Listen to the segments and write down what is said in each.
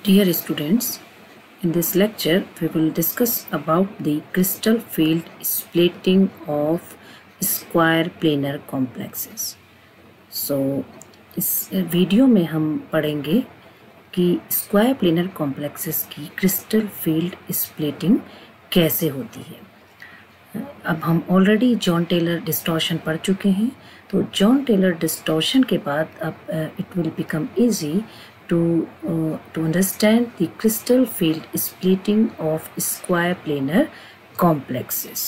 Dear students, in this lecture we will discuss about the crystal field splitting of square planar complexes. So इस video में हम पढ़ेंगे कि square planar complexes की crystal field splitting कैसे होती है। अब हम ऑलरेडी जॉन टेलर डिस्टॉर्शन पढ़ चुके हैं, तो जॉन टेलर डिस्टॉर्शन के बाद अब it will become easy to understand the crystal field splitting of square planar complexes.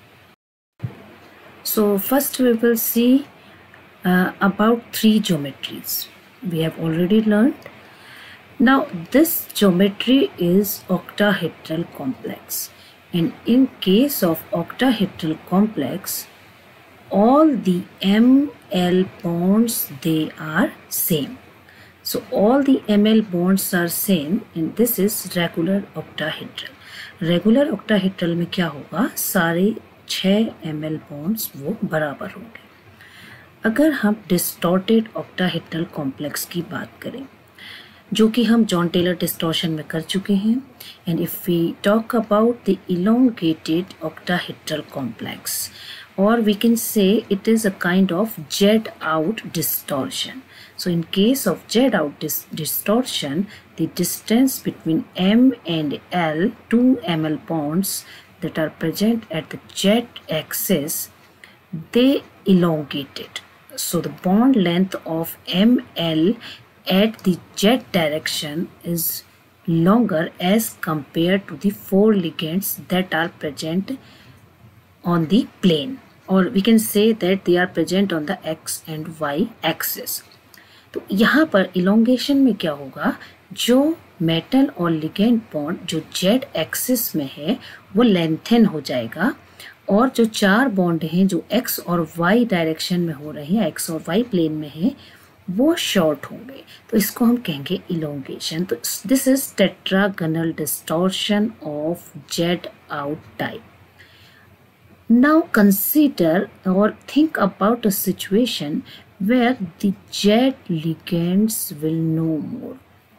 So first we will see about three geometries we have already learned. Now this geometry is octahedral complex, and in case of octahedral complex all the ML bonds they are same. So all the ML bonds are same and this is regular octahedral. Regular octahedral में क्या होगा, सारे 6 ML bonds वो बराबर होंगे। अगर हम distorted octahedral complex की बात करें, जो कि हम जॉन टेलर डिस्टॉर्शन में कर चुके हैं, and if we talk about the elongated octahedral complex, or we can say it is a kind of Z-out distortion. So in case of Z-out distortion, the distance between M and L, two ML bonds that are present at the Z-axis, they elongated. So the bond length of ML at the Z direction is longer as compared to the 4 ligands that are present on the plane, or we can say that they are present on the X and Y axis. तो यहाँ पर elongation में क्या होगा, जो metal और ligand bond जो Z axis में है वो लेंथन हो जाएगा, और जो 4 बॉन्ड हैं जो एक्स और वाई डायरेक्शन में हो रहे हैं, एक्स और वाई प्लेन में है, वो शॉर्ट होंगे, तो इसको हम कहेंगे इलोंगेशन। तो this is tetragonal distortion of Z out type. Now consider or think about a situation where the Z ligands will no more.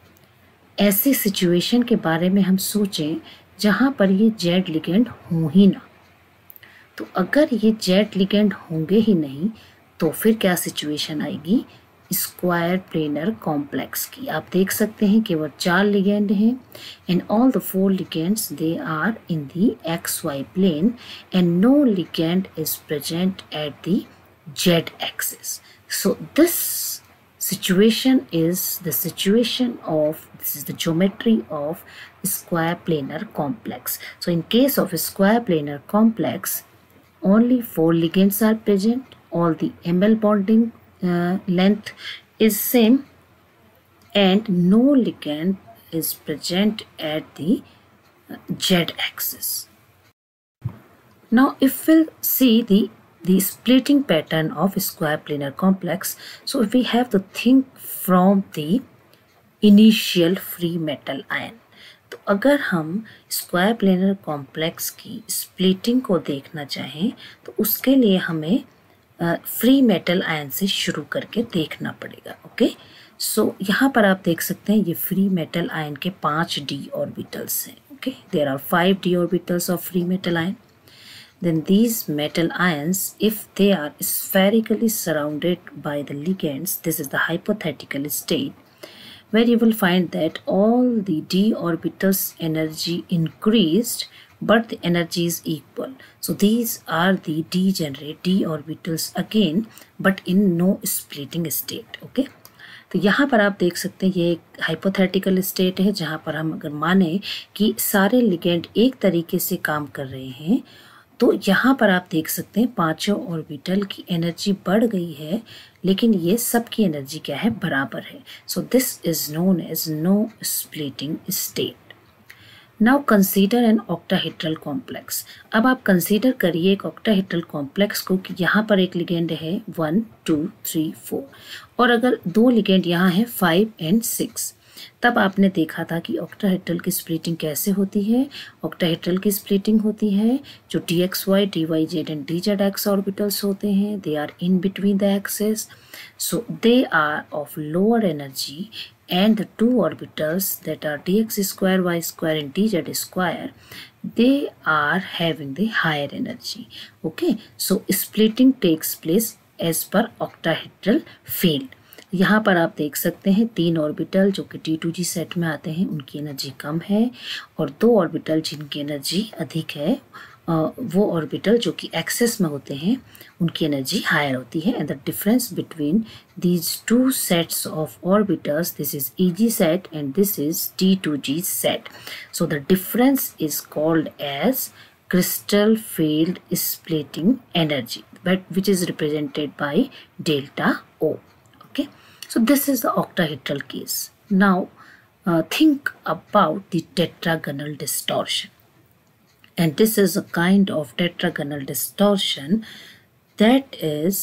ऐसी सिचुएशन के बारे में हम सोचें जहाँ पर ये Z लिगेंड हो ही ना। तो अगर ये Z लिगेंड होंगे ही नहीं तो फिर क्या सिचुएशन आएगी स्क्वायर प्लेनर कॉम्प्लेक्स की। आप देख सकते हैं कि वो 4 लिगेंड हैं and all the 4 ligands they are in the XY plane and no ligand is present at the Z axis. So this situation is the situation of, this is the geometry of square planar complex. So in case of a square planar complex, only 4 ligands are present, all the ML bonding length is same and no ligand is present at the Z axis. Now if we'll see the splitting pattern of square planar complex, so we have to think from the initial free metal ion. तो अगर हम square planar complex की splitting को देखना चाहें तो उसके लिए हमें फ्री मेटल आयन से शुरू करके देखना पड़ेगा। ओके, सो यहाँ पर आप देख सकते हैं ये फ्री मेटल आयन के 5 d ऑर्बिटल्स हैं। Okay, there are 5 d orbitals of free metal ion. Then these metal ions, if they are spherically surrounded by the ligands, this is the hypothetical state where you will find that all the d orbitals energy increased but the energy is equal. So these are the degenerate d orbitals again but in no splitting state. Okay, तो यहाँ पर आप देख सकते हैं ये एक hypothetical state है जहाँ पर हम अगर माने कि सारे लिगेंड एक तरीके से काम कर रहे हैं, तो यहाँ पर आप देख सकते हैं 5 ऑर्बिटल की एनर्जी बढ़ गई है लेकिन ये सब की एनर्जी क्या है, बराबर है। So this is known as no splitting state. Now consider an octahedral complex. अब आप कंसीडर करिए एक ऑक्टाहेड्रल कॉम्प्लेक्स को कि यहाँ पर एक लिगेंड है 1 2 3 4 और अगर 2 लिगेंड यहाँ है 5 and 6। तब आपने देखा था कि ऑक्टाहेड्रल की स्प्लिटिंग कैसे होती है। ऑक्टाहेड्रल की स्प्लिटिंग होती है जो dxy, dyz and dzx orbitals होते हैं, they are in between the axes, so they are of lower energy and the two orbitals that are dx square y square and dz square, they are having the higher energy. Okay, so splitting takes place as per octahedral field. यहाँ पर आप देख सकते हैं 3 orbital जो कि T2G set में आते हैं उनकी एनर्जी कम है, और 2 ऑर्बिटल जिनकी एनर्जी अधिक है वो ऑर्बिटल जो कि एक्सेस में होते हैं उनकी एनर्जी हायर होती है. And the difference between these two sets of orbitals, this is EG set and this is T2G set. So the difference is called as crystal field splitting energy, but which is represented by delta O. Okay, so this is the octahedral case. Now think about the tetragonal distortion, and this is a kind of tetragonal distortion that is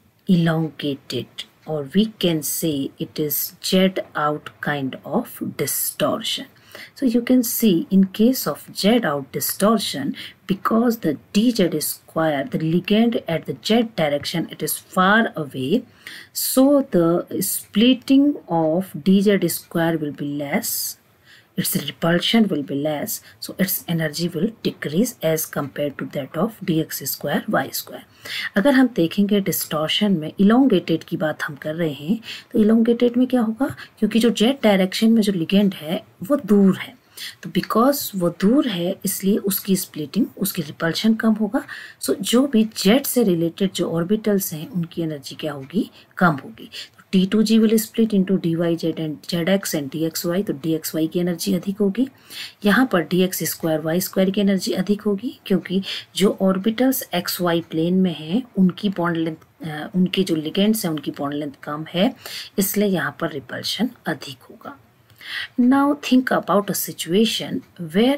elongated, or we can say it is jet out kind of distortion. So you can see in case of jet out distortion, because the dz square, the ligand at the jet direction, it is far away, so the splitting of dz square will be less, its repulsion will be less, so its energy will decrease as compared to that of dx square y square. अगर हम देखेंगे distortion में elongated की बात हम कर रहे हैं, तो इलोंगेटेड में क्या होगा, क्योंकि जो जेट डायरेक्शन में जो लिगेंड है वो दूर है, तो बिकॉज वो दूर है इसलिए उसकी स्प्लिटिंग, उसकी रिपल्शन कम होगा. सो जो भी जेट से रिलेटेड जो ऑर्बिटल्स हैं उनकी एनर्जी क्या होगी, कम होगी. T2G will split into dyz and zx and dxy, तो dxy की एनर्जी अधिक होगी. यहाँ पर dx स्क्वायर y स्क्वायर की एनर्जी अधिक होगी, क्योंकि जो ऑर्बिटल्स xy प्लेन में हैं उनकी बॉन्ड लेंथ, उनके जो लिगेंड्स हैं उनकी बॉन्ड लेंथ कम है, इसलिए यहाँ पर रिपल्शन अधिक होगा. Now think about a situation where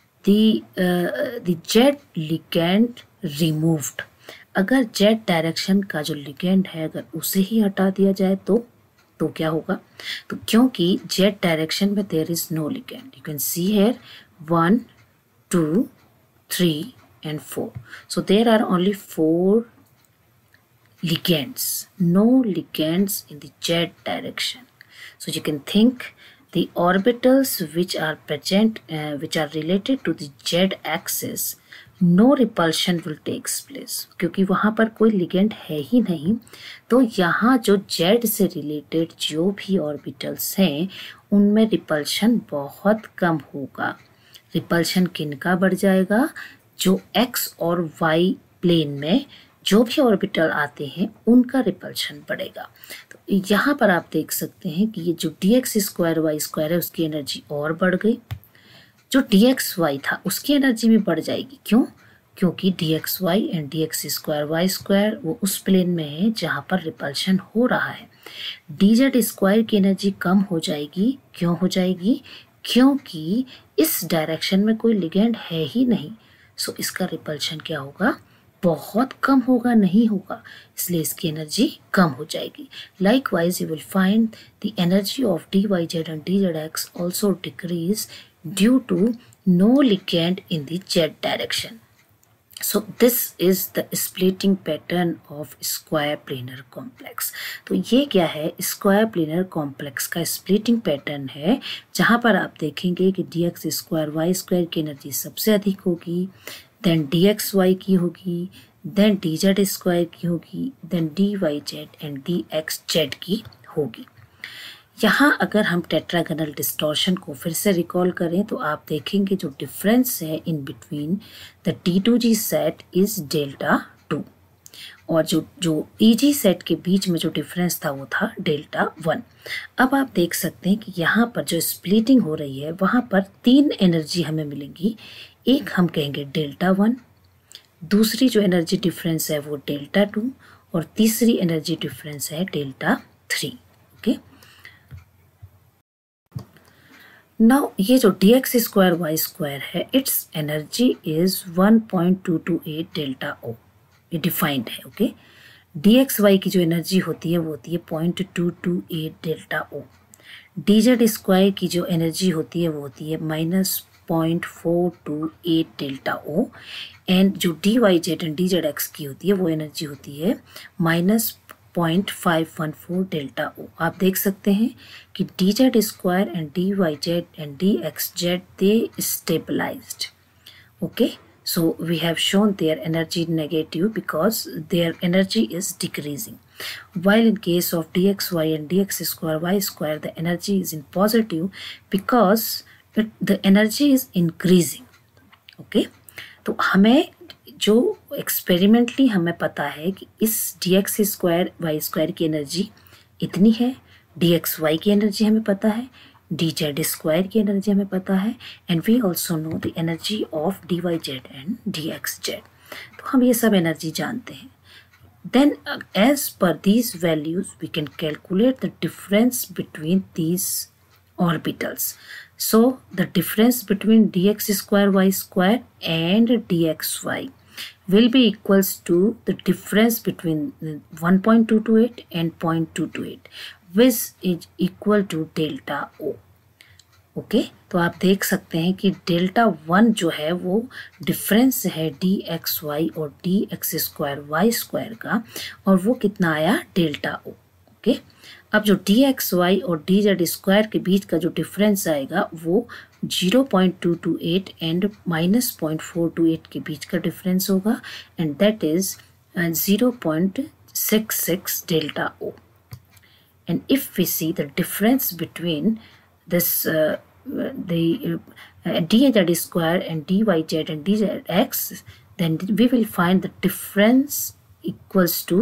the jet ligand removed. अगर जेट डायरेक्शन का जो लिगेंड है अगर उसे ही हटा दिया जाए तो क्या होगा, तो क्योंकि जेट डायरेक्शन में there is no ligand. You can see here 1 2 3 and 4, so there are only 4 ligands, no ligands in the jet direction. So you can think the orbitals which are present, which are related to the z axis, no repulsion will takes place, क्योंकि वहाँ पर कोई ligand है ही नहीं. तो यहाँ जो Z से रिलेटेड जो भी ऑर्बिटल्स हैं उनमें रिपल्शन बहुत कम होगा. रिपल्शन किनका बढ़ जाएगा, जो एक्स और वाई प्लेन में जो भी ऑर्बिटल आते हैं उनका रिपल्शन बढ़ेगा. तो यहाँ पर आप देख सकते हैं कि ये जो dx स्क्वायर वाई स्क्वायर है उसकी एनर्जी और बढ़ गई, जो dxy था उसकी एनर्जी भी बढ़ जाएगी. क्यों, क्योंकि dxy and dx square Y square वो उस प्लेन में है जहाँ पर रिपल्शन हो रहा है. dz स्क्वायर की एनर्जी कम हो जाएगी. क्यों हो जाएगी, क्योंकि इस डायरेक्शन में कोई लिगेंड है ही नहीं, सो इसका रिपल्शन क्या होगा, बहुत कम होगा, नहीं होगा, इसलिए इसकी एनर्जी कम हो जाएगी. Likewise you will find the energy of dyz and dzx also decrease due to no ligand in the z direction. So this is the splitting pattern of square planar complex. तो ये क्या है, square planar complex का splitting pattern है, जहाँ पर आप देखेंगे कि dx स्क्वायर वाई स्क्वायर की एनर्जी सबसे अधिक होगी, देन dxy की होगी, देन dz स्क्वायर की होगी, देन dyz एंड dxz की होगी. यहाँ अगर हम टेट्रागोनल डिस्टॉर्शन को फिर से रिकॉल करें तो आप देखेंगे जो डिफरेंस है in between the T2G set is delta 2, और जो EG सेट के बीच में जो डिफरेंस था वो था डेल्टा 1. अब आप देख सकते हैं कि यहाँ पर जो स्प्लिटिंग हो रही है वहाँ पर 3 एनर्जी हमें मिलेंगी. एक हम कहेंगे डेल्टा 1, दूसरी जो एनर्जी डिफरेंस है वो डेल्टा 2, और तीसरी एनर्जी डिफरेंस है डेल्टा 3. ओके, नाउ ये जो dx स्क्वायर वाई स्क्वायर है it's energy is 1.228 delta O, ये डिफाइंड है. ओके, dxy की जो एनर्जी होती है वो होती है 0.228 डेल्टा ओ. dz स्क्वायर की जो एनर्जी होती है वो होती है -0.428 डेल्टा ओ, एंड जो dyz एंड dzx की होती है वो एनर्जी होती है 0.514 डेल्टा ओ। आप देख सकते हैं कि dz square and dyz and dxz they stabilized. Okay, so we have shown their energy negative because their energy is decreasing, while in case of dxy and dx square y square the energy is in positive because the energy is increasing. Okay, तो हमें जो experimentally हमें पता है कि इस dx square Y square की energy इतनी है, dxy की एनर्जी हमें पता है, dz स्क्वायर की एनर्जी हमें पता है, and we also know the energy of dyz and dxz. तो हम ये सब एनर्जी जानते हैं. Then as per these values we can calculate the difference between these orbitals. So the difference between dx square y square and dxy will be equals to the difference between 1.228 and 0.228, which is equal to delta O. Okay, तो आप देख सकते हैं कि delta 1 जो है वो difference है डी एक्स वाई और D X square Y square का, और वो कितना आया डेल्टा ओ. ओके, अब जो डी एक्स वाई और डी जेड स्क्वायर के बीच का जो डिफरेंस आएगा वो 0.228 एंड -0.428 के बीच का डिफरेंस होगा, and that is 0.66 delta O. And if we see the difference between this dz square and dyz and dx, then we will find the difference equals to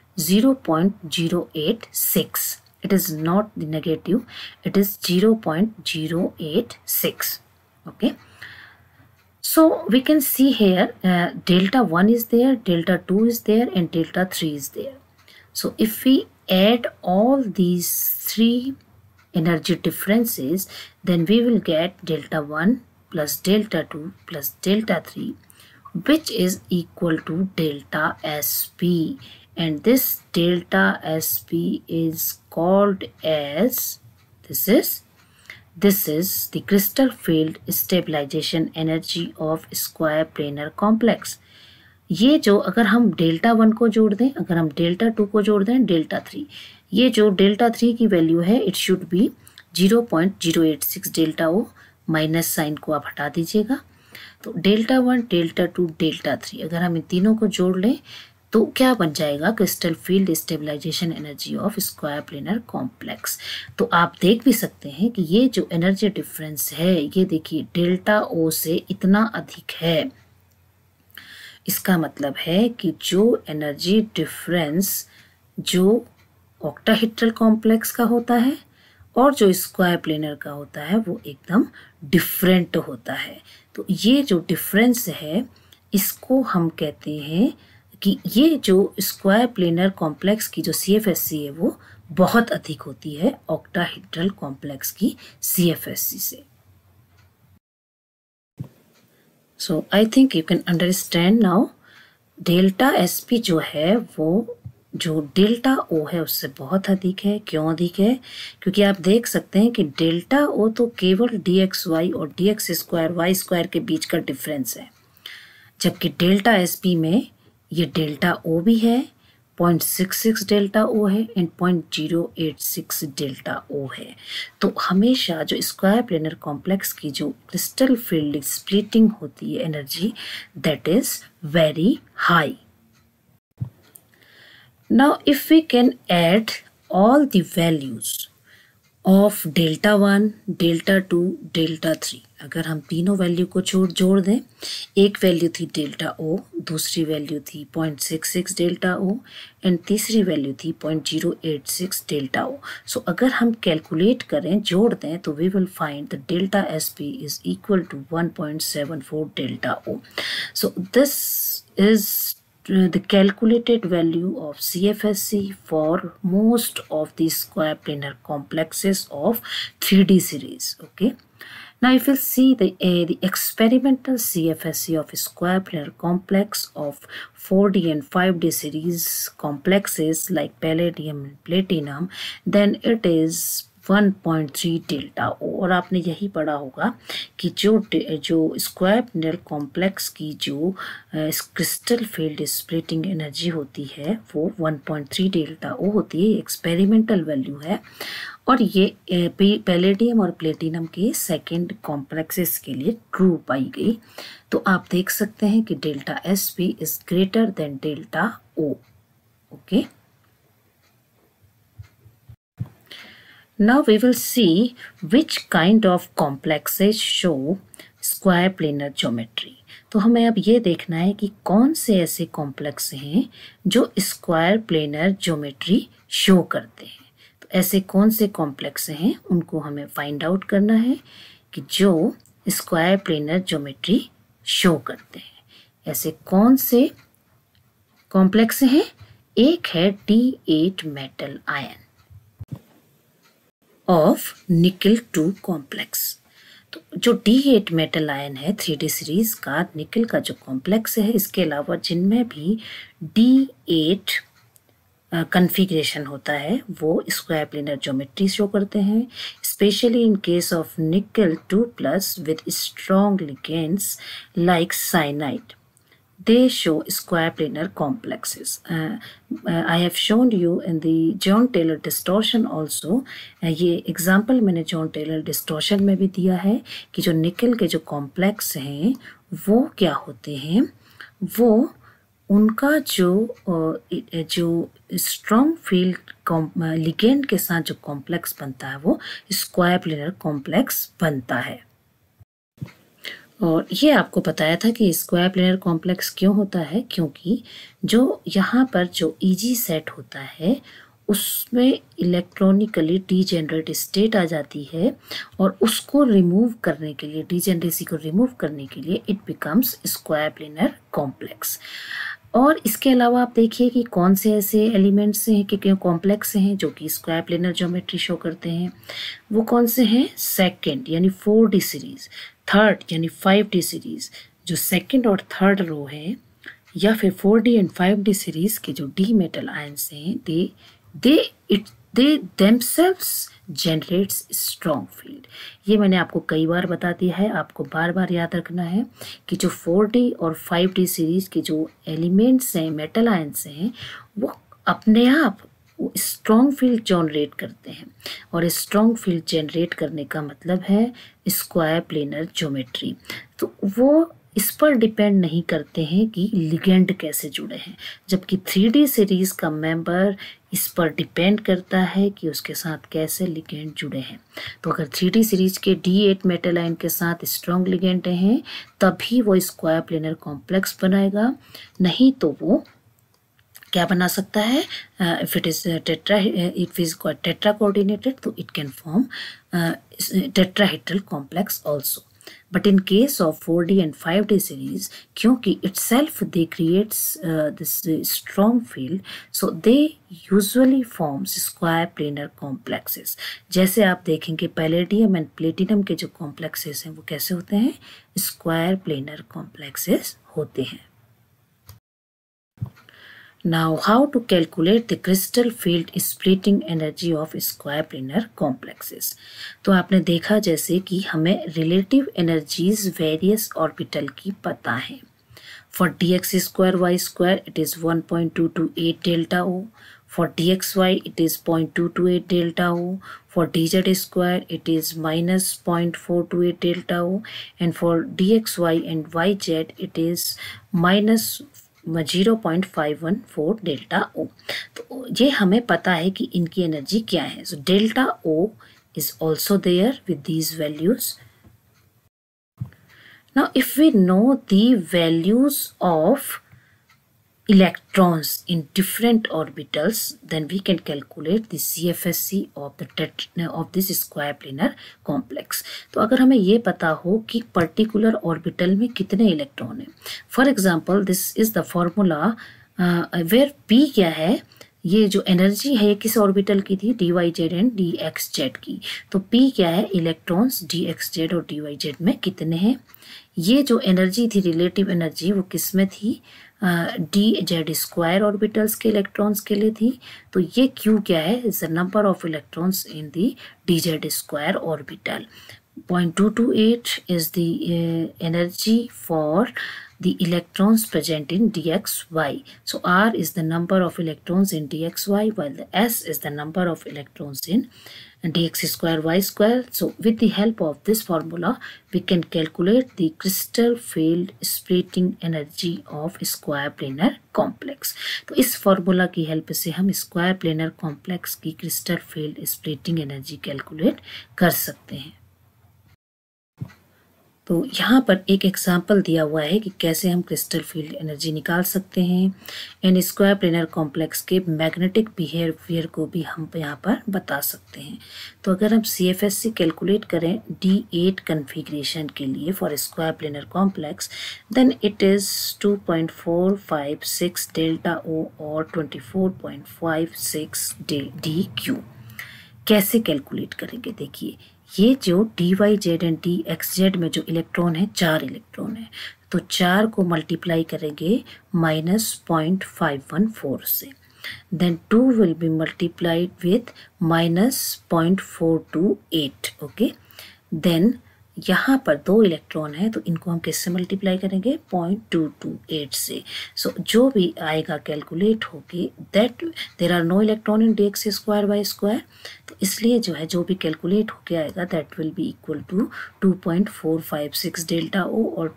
0.086. It is not the negative, it is 0.086. Okay, so we can see here delta 1 is there, delta 2 is there, and delta 3 is there. So if we add all these three energy differences, then we will get delta 1 plus delta 2 plus delta 3, which is equal to delta Sp, and this delta Sp is called as this is the crystal field stabilization energy of square planar complex. ये जो अगर हम delta 1 को जोड़ दें, अगर हम delta 2 को जोड़ दें, डेल्टा 3, ये जो डेल्टा 3 की वैल्यू है it should be 0.086 delta O. Minus sign को आप हटा दीजिएगा. तो डेल्टा 1, डेल्टा 2, डेल्टा 3 अगर हम इन तीनों को जोड़ लें तो क्या बन जाएगा? Crystal field stabilisation energy of square planar complex. तो आप देख भी सकते हैं कि ये जो एनर्जी डिफरेंस है ये देखिए डेल्टा ओ से इतना अधिक है. इसका मतलब है कि जो एनर्जी डिफरेंस जो ऑक्टाहेड्रल कॉम्प्लेक्स का होता है और जो स्क्वायर प्लेनर का होता है वो एकदम डिफरेंट होता है. तो ये जो डिफरेंस है इसको हम कहते हैं कि ये जो स्क्वायर प्लेनर कॉम्प्लेक्स की जो CFSC है वो बहुत अधिक होती है ऑक्टाहेड्रल कॉम्प्लेक्स की CFSC से. So I think you can understand now delta Sp जो है वो जो डेल्टा O है उससे बहुत अधिक है. क्यों अधिक है? क्योंकि आप देख सकते हैं कि डेल्टा O तो केवल dxy और dx स्क्वायर वाई स्क्वायर के बीच का डिफरेंस है, जबकि डेल्टा Sp में ये डेल्टा O भी है, 0.66 डेल्टा O है एंड 0.086 डेल्टा O है. तो हमेशा जो स्क्वायर प्लेनर कॉम्प्लेक्स की जो क्रिस्टल फील्ड स्प्लिटिंग होती है energy that is very high. Now if we can add all the values of delta 1, delta 2, delta 3, अगर हम तीनों वैल्यू को जोड़ दें, एक वैल्यू थी डेल्टा O, दूसरी वैल्यू थी 0.66 डेल्टा O एंड तीसरी वैल्यू थी 0.086 डेल्टा O. सो अगर हम कैलकुलेट करें, जोड़ दें, तो we will find the delta Sp is equal to 1.74 delta O. So this is the calculated value of CFSC for most of the square planar complexes of 3D series. Okay, now if you see the experimental CFSC of a square planar complex of 4D and 5D series complexes like palladium and platinum, then it is 1.3 delta O. और आपने यही पढ़ा होगा कि जो square planar complex की जो crystal field splitting energy होती है वो 1.3 डेल्टा ओ होती है। एक्सपेरिमेंटल वैल्यू है और ये पैलेडियम और प्लेटिनम के सेकेंड कॉम्प्लेक्सेस के लिए ट्रू पाई गई। तो आप देख सकते हैं कि डेल्टा एस भी is greater than delta O. Okay, now we will see which kind of complexes show square planar geometry। तो हमें अब ये देखना है कि कौन से ऐसे कॉम्प्लेक्स हैं जो स्क्वायर प्लेनर ज्योमेट्री शो करते हैं। तो ऐसे कौन से कॉम्प्लेक्स हैं उनको हमें फाइंड आउट करना है कि जो स्क्वायर प्लेनर ज्योमेट्री शो करते हैं। ऐसे कौन से कॉम्प्लेक्स हैं? एक है D8 metal ion of nickel 2 complex. तो जो D8 मेटल आयन है 3D सीरीज का निकल का जो कॉम्प्लेक्स है, इसके अलावा जिनमें भी D8 कन्फिग्रेशन होता है वो स्क्वायर प्लेनर ज्योमेट्री शो करते हैं। Specially in case of nickel 2+ with strong ligands like cyanide, they show square planar complexes. I have shown you in the John Taylor distortion also. ये example मैंने Jahn Teller distortion में भी दिया है कि जो निकल के जो कॉम्प्लेक्स हैं वो क्या होते हैं, वो उनका जो स्ट्रॉन्ग फील्ड लिगेंड के साथ जो कॉम्प्लेक्स बनता है वो स्क्वायर प्लेनर कॉम्प्लेक्स बनता है। और ये आपको बताया था कि स्क्वायर प्लेनर कॉम्प्लेक्स क्यों होता है, क्योंकि जो यहाँ पर जो ईजी सेट होता है उसमें इलेक्ट्रॉनिकली डीजेनरेट स्टेट आ जाती है और उसको रिमूव करने के लिए, डीजेनरेसी को रिमूव करने के लिए it becomes square planar complex. और इसके अलावा आप देखिए कि कौन से ऐसे एलिमेंट्स हैं कि कॉम्प्लेक्स हैं जो कि स्क्वायर प्लेनर ज्योमेट्री शो करते हैं। वो कौन से हैं? सेकंड यानी 4D सीरीज, थर्ड यानी 5D सीरीज, जो सेकंड और थर्ड रो है, या फिर 4D एंड 5D सीरीज के जो डी मेटल आयंस हैं they themselves generates strong field। ये मैंने आपको कई बार बता दिया है, आपको बार बार याद रखना है कि जो 4D और 5D सीरीज के जो एलिमेंट्स हैं, मेटल आयंस हैं, वो अपने आप स्ट्रॉन्ग फील्ड जनरेट करते हैं। और स्ट्रॉन्ग फील्ड जनरेट करने का मतलब है स्क्वायर प्लेनर ज्योमेट्री। तो वो इस पर डिपेंड नहीं करते हैं कि लिगेंड कैसे जुड़े हैं, जबकि 3D सीरीज का मेंबर इस पर डिपेंड करता है कि उसके साथ कैसे लिगेंड जुड़े हैं। तो अगर 3D सीरीज के D8 मेटल आयन के साथ स्ट्रॉन्ग लिगेंड हैं तभी वो स्क्वायर प्लेनर कॉम्प्लेक्स बनाएगा, नहीं तो वो क्या बना सकता है? If it is tetra coordinated तो it can form tetrahedral complex also. But in case of 4D and 5D series, क्योंकि itself they creates this strong field, so they usually forms square planar complexes। जैसे आप देखेंगे palladium and platinum के जो complexes हैं वो कैसे होते हैं? स्क्वायर प्लेनर कॉम्प्लेक्सेस होते हैं। Now, how to calculate the crystal field splitting energy of square planar complexes? तो आपने देखा जैसे कि हमें relative energies various orbital की पता है। For dx square y square it is 1.228 delta O. For dxy it is 0.228 delta O. For dz square it is minus 0.428 delta O. And for dxy and yz it is minus 0.514 delta O. तो ये हमें पता है कि इनकी energy क्या है। So delta O is also there with these values. Now if we know the values of electrons in different orbitals, then we can calculate the CFSC of this square planar complex। तो अगर हमें ये पता हो कि particular orbital में कितने electron हैं, for example this is the formula where P क्या है, ये जो एनर्जी है किस ऑर्बिटल की थी, D Y Z and D X Z की। तो पी क्या है, इलेक्ट्रॉन्स डी एक्स जेड और डी वाई जेड में कितने हैं। ये जो एनर्जी थी, रिलेटिव एनर्जी, वो किस में थी, डी जेड स्क्वायर ऑर्बिटल्स के इलेक्ट्रॉन्स के लिए थी। तो ये क्यू क्या है, is the number of electrons in the D Z square orbital. 0.228 is the energy for the electrons present in dxy. So R is the number of electrons in dxy, while the S is the number of electrons in dx square y square. So with the help of this formula, we can calculate the crystal field splitting energy of square planar complex. तो इस formula की help से हम square planar complex की crystal field splitting energy calculate कर सकते हैं। तो यहाँ पर एक एग्जाम्पल दिया हुआ है कि कैसे हम क्रिस्टल फील्ड एनर्जी निकाल सकते हैं। इन स्क्वायर प्लेनर कॉम्प्लेक्स के मैग्नेटिक बिहेवियर को भी हम यहाँ पर बता सकते हैं। तो अगर हम CFSC कैलकुलेट करें D8 कन्फिग्रेशन के लिए for square planar complex, then it is 2.456 delta O और 24.56 DQ। कैसे कैलकुलेट करेंगे, देखिए ये जो D Y Z and D X Z में जो इलेक्ट्रॉन है, 4 इलेक्ट्रॉन है, तो 4 को मल्टीप्लाई करेंगे -0.514 से, then 2 will be multiplied with -0.428। Okay, then यहाँ पर 2 इलेक्ट्रॉन है तो इनको हम किससे मल्टीप्लाई करेंगे, 0.228 से। सो जो भी आएगा कैलकुलेट होके, that there are no electron in D X square Y square, तो इसलिए जो है जो भी कैलकुलेट होके आएगा that will be equal to 2.456 delta O और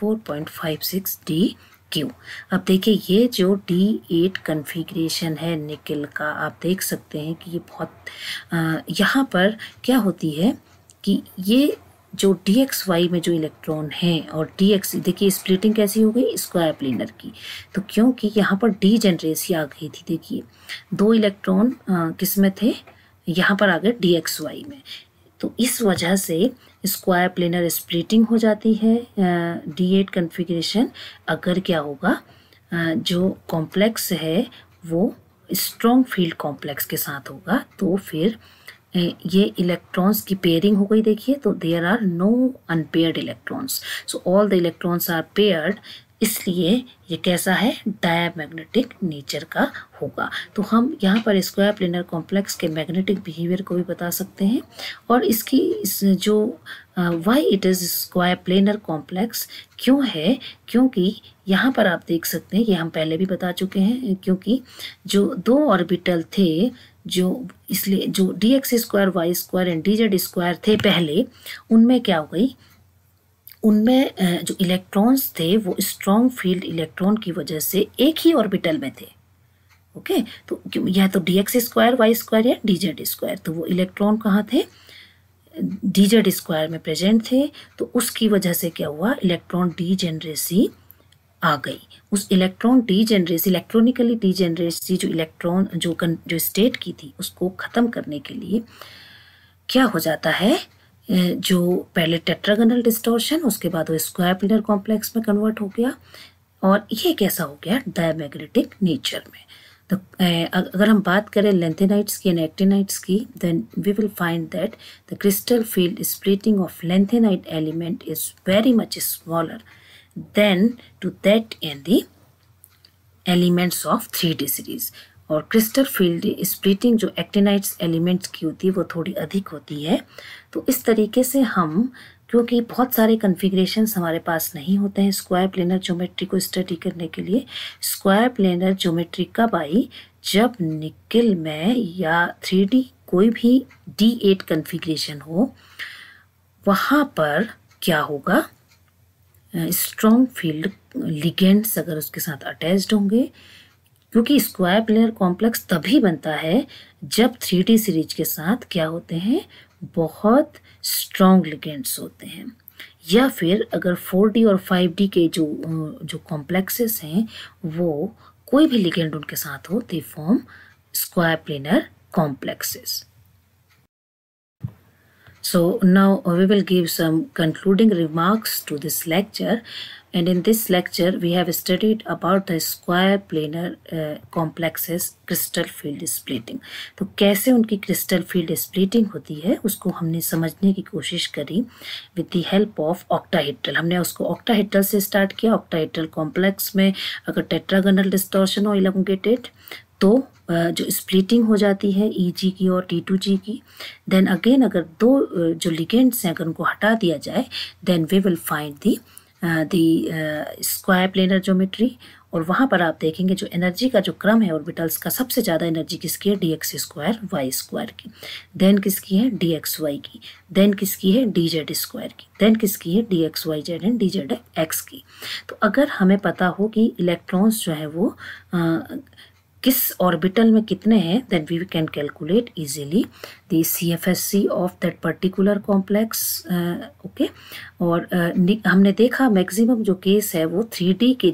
24.56 डी क्यू। अब देखिए ये जो D8 कन्फिग्रेशन है निकल का, आप देख सकते हैं कि ये बहुत यहाँ पर क्या होती है कि ये जो DXY में जो इलेक्ट्रॉन हैं और DX, देखिए स्प्लिटिंग कैसी हो गई, स्क्वायर प्लेनर की। तो क्योंकि यहाँ पर डीजेनरेसी आ गई थी, देखिए 2 इलेक्ट्रॉन किस में थे, यहाँ पर आ गए DXY में, तो इस वजह से स्क्वायर प्लेनर स्प्लिटिंग हो जाती है। D8 कन्फिग्रेशन अगर क्या होगा, जो कॉम्प्लेक्स है वो स्ट्रॉन्ग फील्ड कॉम्प्लेक्स के साथ होगा, तो फिर ये इलेक्ट्रॉन्स की पेयरिंग हो गई। देखिए तो there are no unpaired electrons, so all the electrons are paired, इसलिए ये कैसा है, डायमैग्नेटिक नेचर का होगा। तो हम यहाँ पर स्क्वायर प्लेनर कॉम्प्लेक्स के मैग्नेटिक बिहेवियर को भी बता सकते हैं, और इसकी जो why it is square planar complex क्यों है, क्योंकि यहाँ पर आप देख सकते हैं, ये हम पहले भी बता चुके हैं, क्योंकि जो 2 ऑर्बिटल थे, जो इसलिए जो D X square Y square and D Z square थे पहले, उनमें क्या हो गई, उनमें जो इलेक्ट्रॉन्स थे वो स्ट्रॉन्ग फील्ड इलेक्ट्रॉन की वजह से एक ही ऑर्बिटल में थे। ओके, तो या तो D X square Y square या डी जेड स्क्वायर, तो वो इलेक्ट्रॉन कहाँ थे, डी जेड स्क्वायर में प्रेजेंट थे, तो उसकी वजह से क्या हुआ, इलेक्ट्रॉन डीजेनरेसी आ गई। उस इलेक्ट्रॉन डीजेनरेसी, इलेक्ट्रॉनिकली डीजेनरेसी जो इलेक्ट्रॉन जो स्टेट की थी, उसको ख़त्म करने के लिए क्या हो जाता है, जो पहले टेट्रागोनल डिस्टॉर्शन, उसके बाद वो स्क्वायर प्लेनर कॉम्प्लेक्स में कन्वर्ट हो गया, और ये कैसा हो गया, डायमैग्नेटिक नेचर में। तो अगर हम बात करें लेंथेनाइट्स की एंड एक्टिनाइट्स की, then we will find that the crystal field splitting of lanthanide element is very much smaller than to that in the elements of 3D series. और क्रिस्टल फील्ड स्प्लिटिंग जो actinides elements की होती है वो थोड़ी अधिक होती है। तो इस तरीके से हम, क्योंकि बहुत सारे कन्फिग्रेशंस हमारे पास नहीं होते हैं स्क्वायर प्लेनर ज्योमेट्री को स्टडी करने के लिए, स्क्वायर प्लेनर ज्योमेट्री कब आई, जब निकल में या 3D कोई भी D8 कन्फिग्रेशन हो, वहाँ पर क्या होगा, स्ट्रॉन्ग फील्ड लिगेंड्स अगर उसके साथ अटैच्ड होंगे, क्योंकि स्क्वायर प्लेनर कॉम्प्लेक्स तभी बनता है जब 3D सीरीज के साथ क्या होते हैं, बहुत स्ट्रॉन्ग लिगेंड्स होते हैं, या फिर अगर 4D और 5D के जो कॉम्प्लेक्सेस हैं वो कोई भी लिगेंड उनके साथ हो, they form square planar complexes. So now we will give some concluding remarks to this lecture, and in this lecture we have studied about the square planar complexes crystal field splitting. तो कैसे उनकी crystal field splitting होती है उसको हमने समझने की कोशिश करी with the help of octahedral. हमने उसको octahedral से start किया. octahedral complex में अगर tetragonal distortion हो elongated तो जो स्प्लिटिंग हो जाती है EG की और T2G की. देन अगेन अगर दो जो लिगेंड्स हैं अगर उनको हटा दिया जाए then we will find the square planar geometry. और वहाँ पर आप देखेंगे जो एनर्जी का जो क्रम है ऑर्बिटल्स का, सबसे ज़्यादा एनर्जी किसकी है, dx स्क्वायर वाई स्क्वायर की. देन किसकी है, dxy की. देन किसकी है, dz स्क्वायर की. देन किसकी है, dxyz एंड dzx की. तो अगर हमें पता हो कि इलेक्ट्रॉन्स जो है वो किस ऑर्बिटल में कितने हैं then we can calculate easily the CFSC of that particular complex. Okay. और हमने देखा मैक्सिमम जो केस है वो 3D के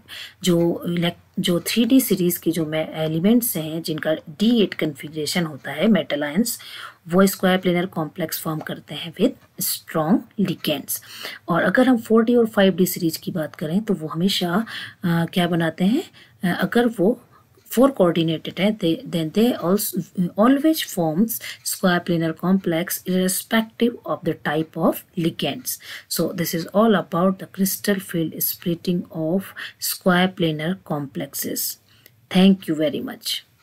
जो 3D सीरीज की जो एलिमेंट्स हैं जिनका D8 कन्फिग्रेशन होता है मेटल आयंस, वो स्क्वायर प्लेनर कॉम्प्लेक्स फॉर्म करते हैं विद स्ट्रॉन्ग लिगेंड्स. और अगर हम 4D और 5D सीरीज की बात करें तो वो हमेशा क्या बनाते हैं, अगर वो 4 coordinated है then they also always forms square planar complex irrespective of the type of ligands. So this is all about the crystal field splitting of square planar complexes. Thank you very much.